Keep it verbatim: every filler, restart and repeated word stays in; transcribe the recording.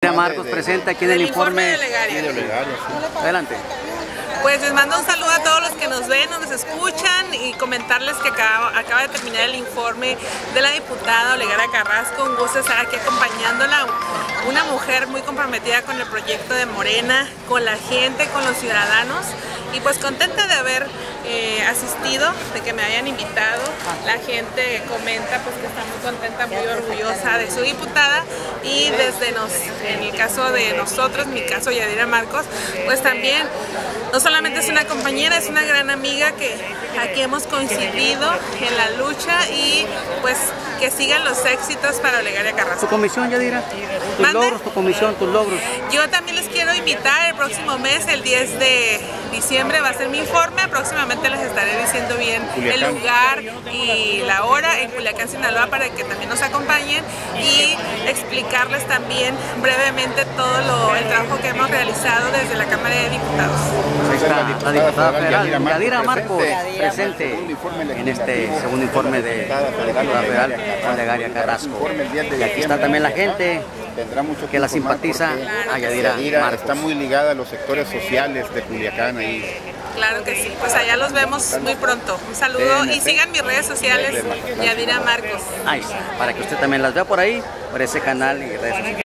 Yadira Marcos presente aquí en el informe de Olegaria. Adelante. Pues les mando un saludo a todos los que nos ven, nos escuchan y comentarles que acaba, acaba de terminar el informe de la diputada Olegaria Carrasco. Un gusto estar aquí acompañándola, una mujer muy comprometida con el proyecto de Morena, con la gente, con los ciudadanos, y pues contenta de haber eh, asistido, de que me hayan invitado. La gente comenta pues que está muy contenta, muy orgullosa de su diputada, y desde nos, en el caso de nosotros, en mi caso Yadira Marcos, pues también no solamente es una compañera, es una gran amiga que aquí hemos coincidido en la lucha, y pues que sigan los éxitos para Olegaria Carrasco. ¿Tu comisión, Yadira? ¿Tus ¿Mande? logros, tu comisión, tus logros? Yo también les quiero invitar el próximo mes, el diez de diciembre va a ser mi informe. Próximamente les estaré diciendo bien Culiacán. el lugar y la hora en Culiacán, Sinaloa, para que también nos acompañen, y explicarles también brevemente todo lo, el trabajo que hemos realizado desde la Cámara de Diputados. Ahí está la diputada federal Yadira Marcos presente. presente en este segundo informe de la diputada federal Olegaria Carrasco. Y aquí está también la gente Tendrá mucho que la informar simpatiza porque a Yadira Marcos. está muy ligada a los sectores sociales de Culiacán ahí. Claro que sí, pues allá los vemos muy pronto. Un saludo y sigan mis redes sociales, Yadira Marcos. Ahí está, para que usted también las vea por ahí, por ese canal y redes sociales.